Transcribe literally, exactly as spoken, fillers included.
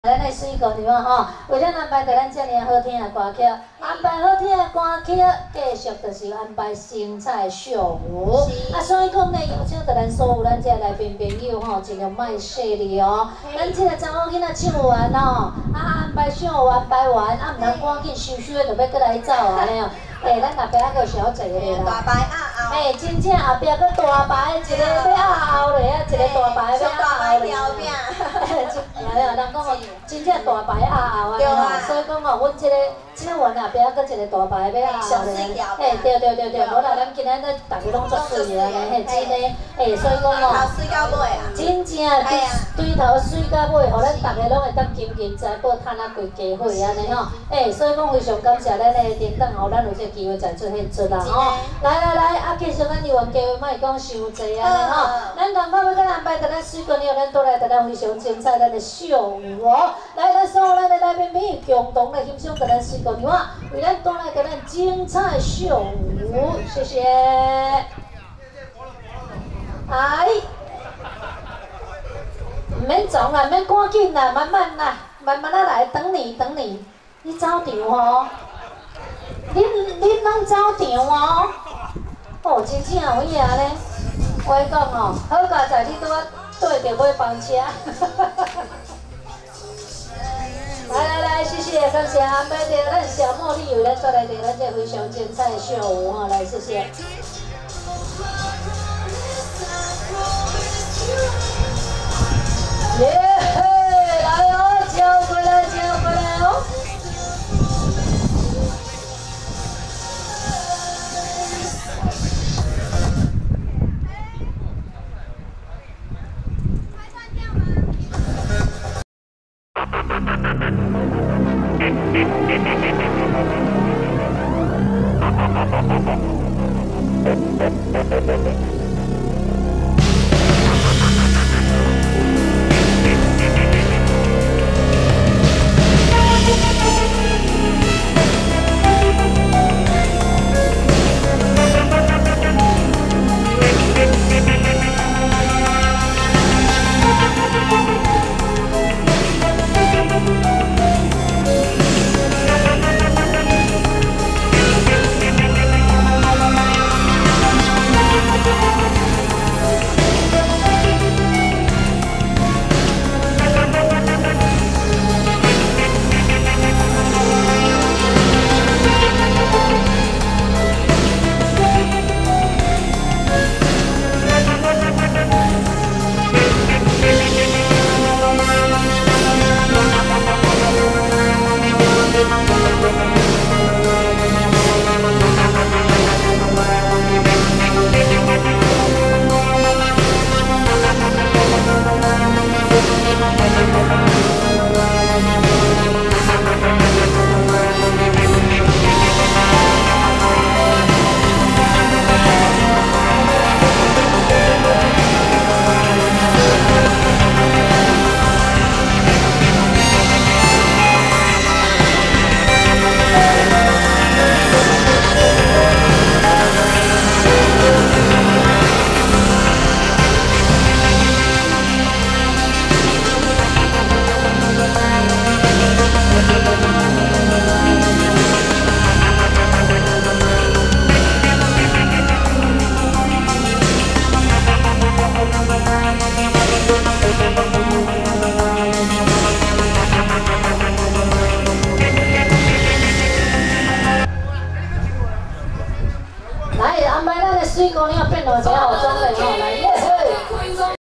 咱的水果对嘛吼，为了安排着咱遮尔好听的歌曲，安排好听的歌曲，继续就是安排精彩秀舞。啊，所以讲呢，邀请着咱所有咱遮来宾朋友吼，尽量莫细腻哦。咱即个查某囡仔唱完哦，啊安排秀舞安排完，啊毋通赶紧收收的就要过来走安尼哦。诶，咱后壁还阁小济个啦。 大牌啊后。 诶，真正后壁阁大牌，一个要啊后咧啊，一个大牌要啊后咧。人讲哦，真正大牌啊后啊，所以讲哦，阮即个即个园后壁阁一个大牌要啊后咧。嘿，对对对对，无啦，咱今仔日大家拢足水个咧，嘿，真诶，嘿，所以讲哦， 水到尾啊， 真正对头水到尾，互咱大家拢会当金银财宝趁啊贵家伙安尼吼。诶，所以讲非常感谢咱的叮当吼，咱有这机会再出现出啦吼。来来来，啊，继续咱留言机会，莫讲伤济安尼吼。咱同胞要甲安排着咱水果鸟，咱倒来着咱非常精彩咱的秀舞哦。来，咱所有咱的来宾朋友共同来欣赏着咱水果鸟啊，为咱带来着咱精彩秀舞，谢谢。哎，唔免撞啦，免赶紧啦，慢慢啦，慢慢啊来，等你等你，你走场哦。恁恁拢走场哦，哦，真正有影咧。我讲哦，好佳在你拄啊对着买房车。来来来，谢谢，感谢安排着咱小茉莉为咱带来着咱这非常精彩的秀舞哈，来谢谢。耶嘿，来哦，叫过来，叫过来哦。来，安排咱的水果鸟变落一个后装的吼，来。